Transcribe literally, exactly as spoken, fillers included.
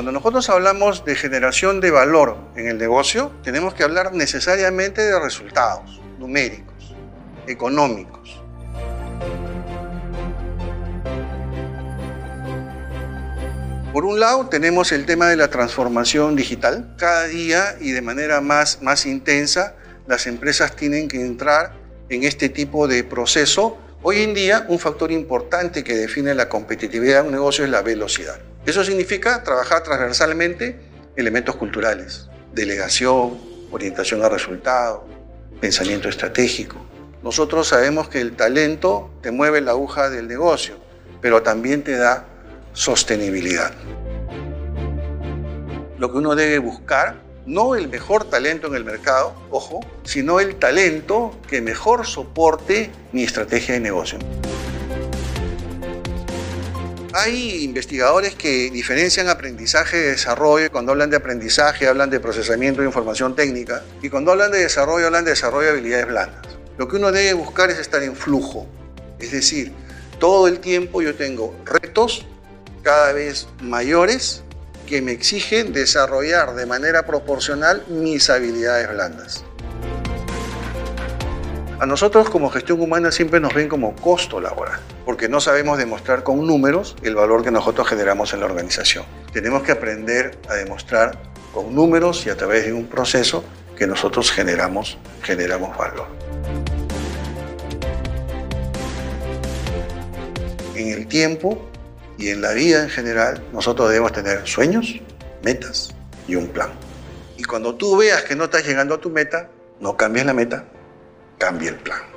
Cuando nosotros hablamos de generación de valor en el negocio, tenemos que hablar necesariamente de resultados numéricos, económicos. Por un lado, tenemos el tema de la transformación digital. Cada día y de manera más, más intensa, las empresas tienen que entrar en este tipo de proceso. Hoy en día, un factor importante que define la competitividad de un negocio es la velocidad. Eso significa trabajar transversalmente elementos culturales, delegación, orientación a resultados, pensamiento estratégico. Nosotros sabemos que el talento te mueve la aguja del negocio, pero también te da sostenibilidad. Lo que uno debe buscar, no el mejor talento en el mercado, ojo, sino el talento que mejor soporte mi estrategia de negocio. Hay investigadores que diferencian aprendizaje de desarrollo. Cuando hablan de aprendizaje, hablan de procesamiento de información técnica. Y cuando hablan de desarrollo, hablan de desarrollo de habilidades blandas. Lo que uno debe buscar es estar en flujo. Es decir, todo el tiempo yo tengo retos cada vez mayores que me exigen desarrollar de manera proporcional mis habilidades blandas. A nosotros como gestión humana siempre nos ven como costo laboral, porque no sabemos demostrar con números el valor que nosotros generamos en la organización. Tenemos que aprender a demostrar con números y a través de un proceso que nosotros generamos, generamos valor. En el tiempo y en la vida en general, nosotros debemos tener sueños, metas y un plan. Y cuando tú veas que no estás llegando a tu meta, no cambies la meta, cambia el plan.